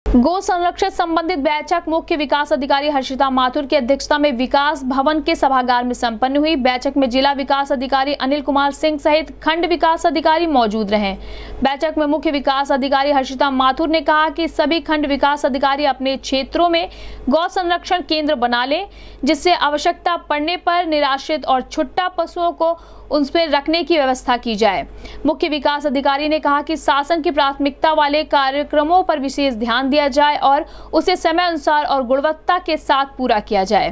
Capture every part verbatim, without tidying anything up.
गो संरक्षण संबंधित बैठक मुख्य विकास अधिकारी हर्षिता माथुर की अध्यक्षता में विकास भवन के सभागार में संपन्न हुई। बैठक में जिला विकास अधिकारी अनिल कुमार सिंह सहित खंड विकास अधिकारी मौजूद रहे। बैठक में मुख्य विकास अधिकारी हर्षिता माथुर ने कहा कि सभी खंड विकास अधिकारी अपने क्षेत्रों में गौ संरक्षण केंद्र बना लें, जिससे आवश्यकता पड़ने पर निराश्रित और छुट्टा पशुओं को उनमें रखने की व्यवस्था की जाए। मुख्य विकास अधिकारी ने कहा कि शासन की प्राथमिकता वाले कार्यक्रमों पर विशेष ध्यान दिया जाए और उसे समय अनुसार और गुणवत्ता के साथ पूरा किया जाए।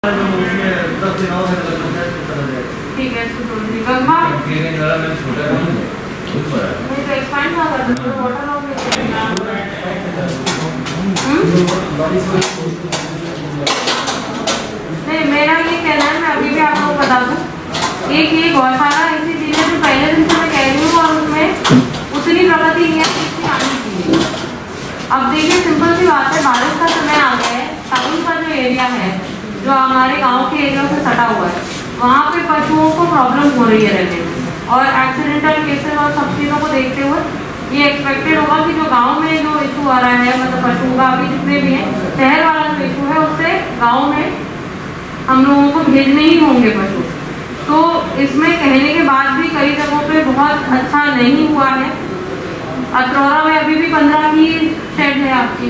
नहीं, मेरा ये कहना है, मैं अभी भी आप लोगों को बता दूं, एक ये गौशाला ऐसी चीज है जो पहले दिन से मैं कह रही हूँ और उसमें उतनी प्रगति नहीं है जितनी आनी चाहिए। अब देखिए, सिंपल सी बात है, बारिश का समय आ गया है, टाउन का जो एरिया है, जो हमारे गांव के एरिया से सटा हुआ है, वहाँ पे पशुओं को प्रॉब्लम हो रही है रहने में, और एक्सीडेंटल केसेस और सब चीज़ों को देखते हुए ये एक्सपेक्टेड होगा कि जो गाँव में जो इशू आ रहा है, मतलब पशुओं का अभी जितने भी हैं, शहर वाला जो इशू है उससे गाँव में हम लोगों को भेजने ही होंगे पशु। तो इसमें कहने के बाद भी कई जगहों पे बहुत अच्छा नहीं हुआ है। अतरौरा में अभी भी पंद्रह की शेड है आपकी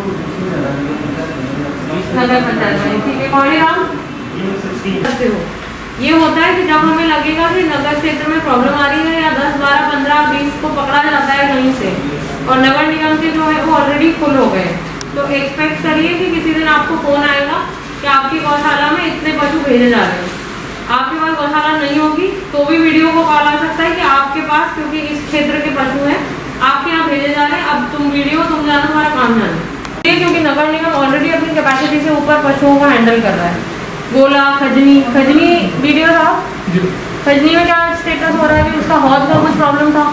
नगर पंचायत में, ठीक है। कौड़ीराम ये होता है कि जब हमें लगेगा कि नगर क्षेत्र में प्रॉब्लम आ रही है या दस बारह पंद्रह बीस को पकड़ा जाता है कहीं से, और नगर निगम के जो है वो ऑलरेडी फुल हो गए, तो एक्सपेक्ट करिए कि किसी दिन आपको फोन आएगा कि आपकी गौशाला में इतने पशु भेजे जा रहे हैं। आपके पास गौशाला नहीं होगी तो भी वीडियो को कॉल आ सकता है कि आपके पास, क्योंकि इस क्षेत्र के पशु हैं, आपके यहाँ भेजे जा रहे हैं, अब तुम वीडियो तुम जानो, हमारा काम जानो, ये क्योंकि नगर निगम ऑलरेडी अपनी कैपेसिटी से ऊपर पशुओं को हैंडल कर रहा है। गोला, खजनी खजनी वीडियो था, खजनी में क्या स्टेटस हो रहा है? उसका हौज का कुछ प्रॉब्लम था,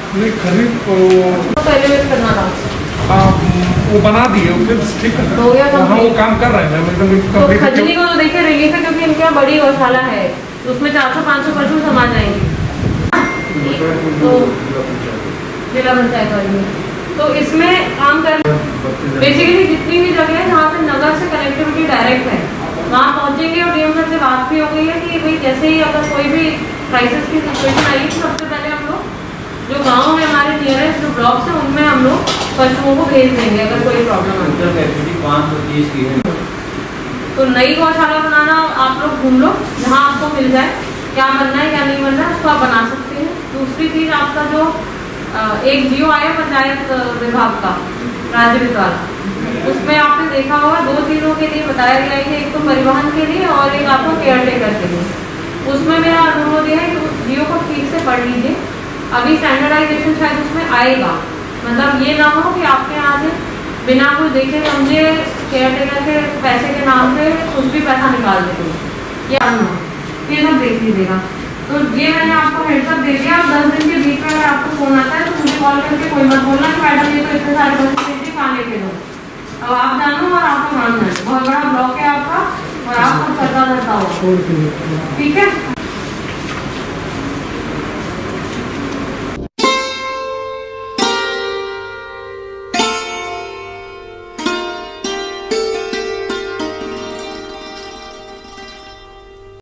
तो एलिवेट करना था, वो बना दिए, ठीक है, हो गया, हाँ, वो काम कर रहे हैं। तो खजनी को तो देखिए रिलीफ है, क्योंकि इनके यहाँ बड़ी गौशाला है, उसमें चार सौ पाँच सौ पशु समा जाएंगे, तो जिला पंचायत वाली में, तो इसमें काम कर बेसिकली जितनी भी जगह है जहाँ पे नगर से कनेक्टिविटी डायरेक्ट है वहाँ पहुँचेंगे। और डीएम सर से बात भी हो गई है कि भाई जैसे ही अगर कोई भी क्राइसिस की सिचुएशन आई तो सबसे पहले हम लोग जो गाँव है हमारे नियरेस्ट जो ब्लॉक्स हैं उनमें हम लोग पशुओं को भेज देंगे अगर कोई प्रॉब्लम आती है। तो नई गौशाला बनाना आप लोग ढूंढ लो जहाँ आपको मिल जाए, क्या बनना है क्या नहीं बनना है उसको आप बना सकते हैं। दूसरी चीज़, आपका जो एक जियो आया पंचायत विभाग का राज्य विकास, उसमें आपने देखा होगा दो चीज़ों के लिए बताया गया है, एक तो परिवहन के लिए और एक आपको केयर टेकर के लिए। उसमें मेरा अनुरोध यह है कि उस जियो को ठीक से पढ़ लीजिए, अभी स्टैंडर्डाइजेशन शायद उसमें आएगा, मतलब ये ना हो कि आपके यहाँ से बिना कुछ देखे समझे केयर टेकर के पैसे के नाम पे कुछ भी पैसा निकाल देते, ये ये सब देख लीजिएगा। तो ये मैंने आपको हेडसअप दे दिया। आप दस दिन के बीच में अगर आपको फोन आता है तो मुझे कॉल करके कोई मत बोलना कि मैडम ये तो इतने सारे पैसे देते कहाँ लेके दो। अब आप जानो और आपका काम जानो, बहुत बड़ा ब्लॉक है आपका और आप सब करता रहता हो, ठीक है।